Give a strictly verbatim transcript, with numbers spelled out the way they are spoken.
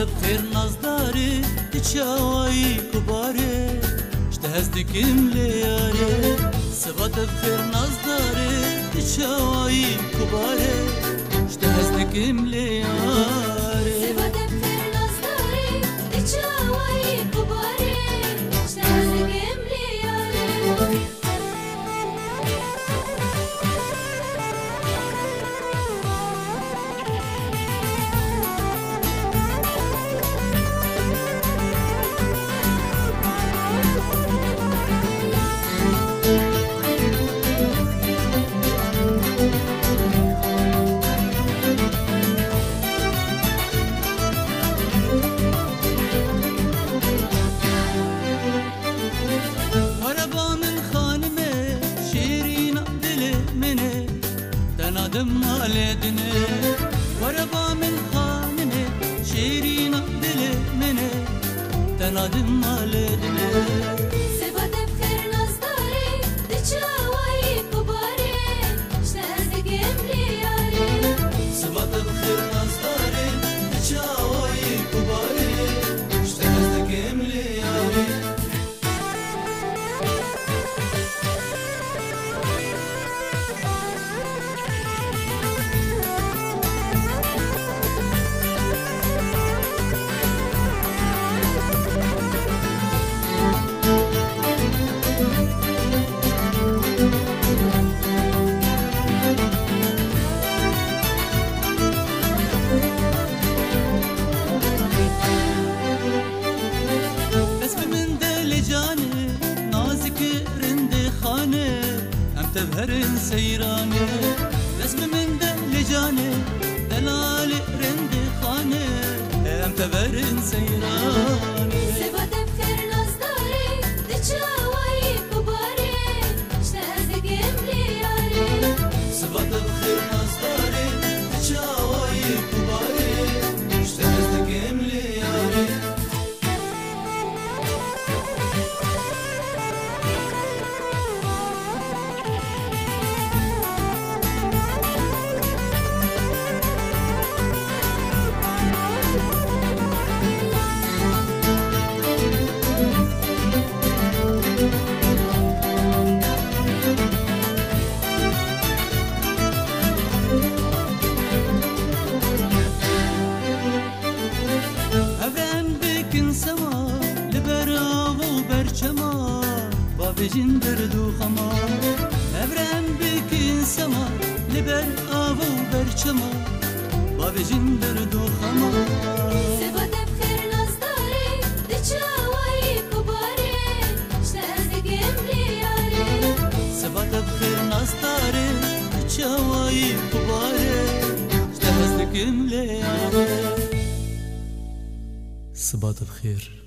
بخير نازداري تشاوي كباري اشتهزتكم ليالي صبات بخير نازداري تشاوي كباري اشتهزتكم ليالي صبات بخير نازداري تشاوي كباري اشتهزتكم ليالي تنادم مالدني وربا من خانني شيرين دل مني تنادم مالدني صبات بخير نازداري تشاوي كباري اشتهزتكم ليالي صبات بخير نازداري تشاوي كباري اشتهزتكم ليالي تبهرن سيراني نسم من دل جاني دلال رند خاني ام تبهرن سيراني صبات بخير نازداري تشاوي كباري اشتهزتكم ليالي صبات بخير نازداري تشاوي كباري اشتهزتكم ليالي بجن دردو خما ابرم بکن سما لبر آو برچما با بجن دردو خما صبات بخير نازداري تشاوي كباري اشتهزتكم ليالي صبات بخير نازداري تشاوي كباري اشتهزتكم ليالي صبات بخير